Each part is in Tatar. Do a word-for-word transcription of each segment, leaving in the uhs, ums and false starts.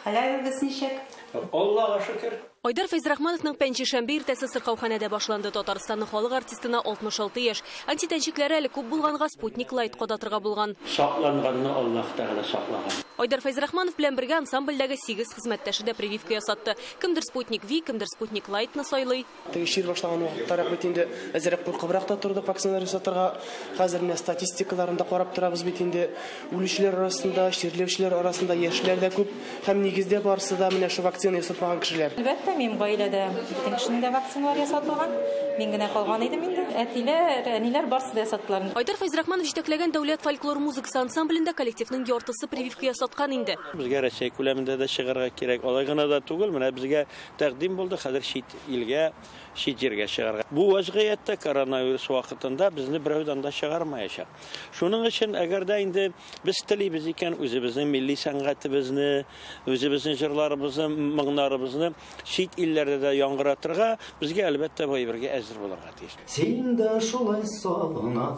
Хәлебез ничек? Аллаһка шөкер. Айдар Фәйзрахмановның пәнчешәмбе иртәсе сыркауханәдә башланды. Татарстанның халык артистына алтмыш алты яшь. Антитәнчекләре әле күп булганга Спутник Лайт кадатырга булган. Сакланганны Аллаһ Тәгалә саклаган. Айдар Фәйзрахманов белән бергә ансамбльдәге сигез хезмәттәше дә прививка ясатты. Кемдер Спутник Ви, кемдер Спутник Лайтны сайлый. Тегешир башлаган вакыттарак бит инде әзрәк куркыбрак та тордык вакцина ясатырга. Хәзер менә статистикаларында карап торабыз бит инде үлүчеләр арасында, чирләүчеләр арасында яшьләр дә күп һәм нигездә барысы да менә шу вакцина ясатмаган кешеләр. Әлбәттә, мин гаиләдә битен кешендә вакциналар ясатылган. Мин генә калган идем инде. Әтиләр, әниләр барысы да ясаттылар. Айдар Фәйзрахманов җитәкләгән дәүләт фольклор музыкасы ансамблендә коллективның яртысы прививка ясаткан инде. Безгә Россия күләмендә дә чыгарга кирәк. Алай гына да түгел, менә безгә тәкъдим булды хәзер чит илгә, чит җиргә чыгарга. Бу вазгыятьтә коронавирус вакытында безне берәүдән дә чыгармаячак. Шуның өчен әгәр дә инде без телибез икән үзебезнең милли сәнгатебезне, үзебезнең җырларыбызны, моңнарыбызны чит илләрдә дә яңгыратырга безгә әлбәттә бу әйбергә әзер булырга тиеш. Син дә шулай сагына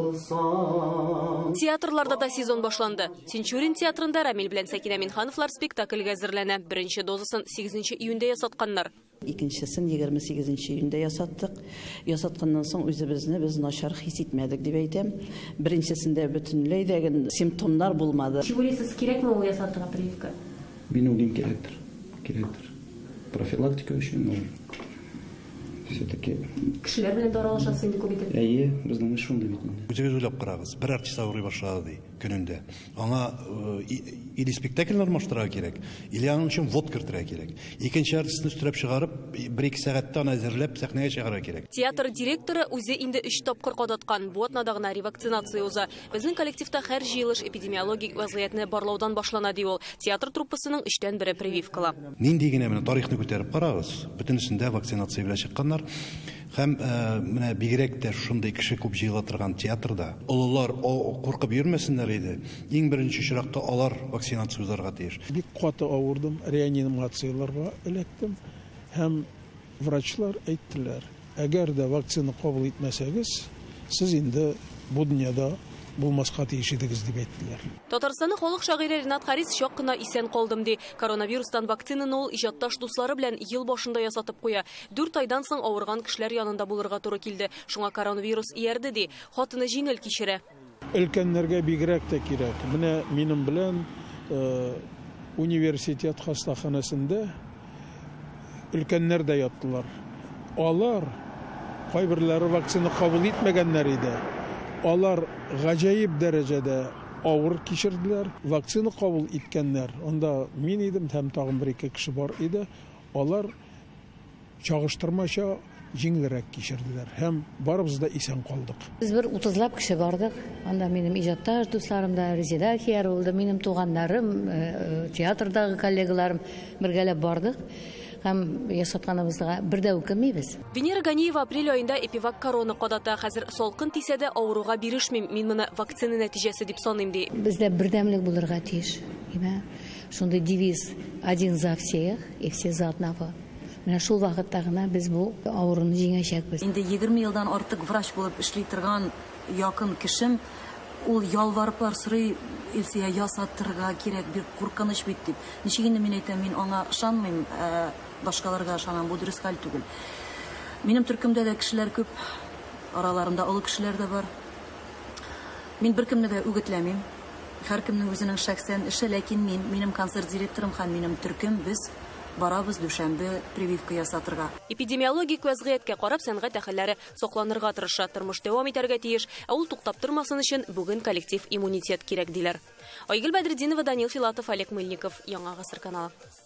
калсаң. Театрларда да сезон башланды. Тинчурин театрында Рамил белән Сәкинә Минхановлар спектакльгә әзерләнә. Беренче дозасын сигезенче июньдә ясатканнар. Икенчесен егерме сигезенче июньдә ясаттык. Ясатканнан соң үзебезне без начар хис итмәдек дип әйтәм. Беренчесендә бөтенләй дә симптомнар булмады. Чигурисез кирәкме ул ясатырга прививка? Мин уйлыйм кирәктер. Кирәктер. Профилактика өчен ул все-таки кешеләр белән дә аралашасы инде күп итеп. Әйе, безнең эш шундый бит инде. Үзегез уйлап карагыз. Бер артист авырый башлады көнендә. Аңа или спектакль нормаштырырга кирәк, или аның өчен вод кертергә кирәк. Икенче артистны өстерәп чыгарып, бер-ике сәгатьтә аны әзерләп сәхнәгә чыгарга кирәк. Театр директоры үзе инде өч тапкыр кадаткан. Бу атнада гына ревакцинация уза. Безнең коллективта һәр җыелыш эпидемиологик вазгыятьне барлаудан башлана ди ул. Театр труппасының өчтән бире прививкала. Нинди генә менә тарихны күтәреп карагыз. Бөтенесендә вакцинация белән чыкканнар. Һәм менә бигрәк тә шундый кеше күп җыела торган театрда олылар куркып йөрмәсеннәр иде. Иң беренче чиракта алар вакцинация узарга тиеш. Бик каты авырдым, реанимацияларга эләктем. Һәм врачлар әйттеләр: "Әгәр дә вакцина кабул итмәсәгез, сез инде бу дөньяда булмаска тиеш идегез", дип әйттеләр. Татарстанның халык шагыйре Ринат Харис шок кына исән калдым ди. Коронавирустан вакцинаны ул иҗатташ дуслары белән ел башында ясатып куя. Дүрт айдан соң авырган кешеләр янында булырга туры килде. Шуңа коронавирус иярде ди. Хатыны җиңел кичерә. Өлкәннәргә бигрәк тә кирәк. Менә минем белән университет хастаханәсендә өлкәннәр дә яттылар. Алар кайберләре вакцина кабул итмәгәннәр иде. Алар гаҗәеп дәрәҗәдә авыр кичерделәр. Вакцина кабул иткәннәр, анда мин идем һәм тагын бер-ике кеше бар иде. Алар чагыштырмача җиңелрәк кичерделәр һәм барыбыз да исән калдык. Без бер утызлап кеше бардык. Анда минем иҗатташ дусларым да, резидентияр булды, минем туганнарым, театрдагы коллегаларым бергәләп бардык. Һәм ясатканыбызга бер дә үкенмибез. Венера Ганиева апрель айында эпивак корона кадата. Хәзер салкын тисә дә авыруга бирешмим. Мин моны вакцина нәтиҗәсе дип саныйм ди. Бездә бердәмлек булырга тиеш. Шундый девиз: один за всех и все за одного. Менә шул вакытта гына без бу авыруны җиңәчәкбез. Инде егерме елдан артык врач булып эшли торган якын кешем ул ялварыплар сорый, Илсия ясатырга кирәк, бер куркыныч бит дип. Ничек инде мин әйтәм, мин аңа ышанмыйм, башкаларга ышанам, бу дөрес хәл түгел. Минем төркемдә дә кешеләр күп, араларында олы кешеләр дә бар. Мин беркемне дә үгетләмим. Һәркемнең үзенең шәхсән эше, ләкин мин, минем концерт директорым һәм минем төркем, без барабыз дүшәмбе прививка ясатырга. Эпидемиологик вазгыятькә карап сәнгать әһелләре сакланырга тырыша, тормыш дәвам итәргә тиеш, ә ул туктап тормасын өчен бүген коллектив иммунитет кирәк диләр. Айгөл Бәдретдинова, Данил Филатов, Олег Мыльников, Яңа гасыр каналы.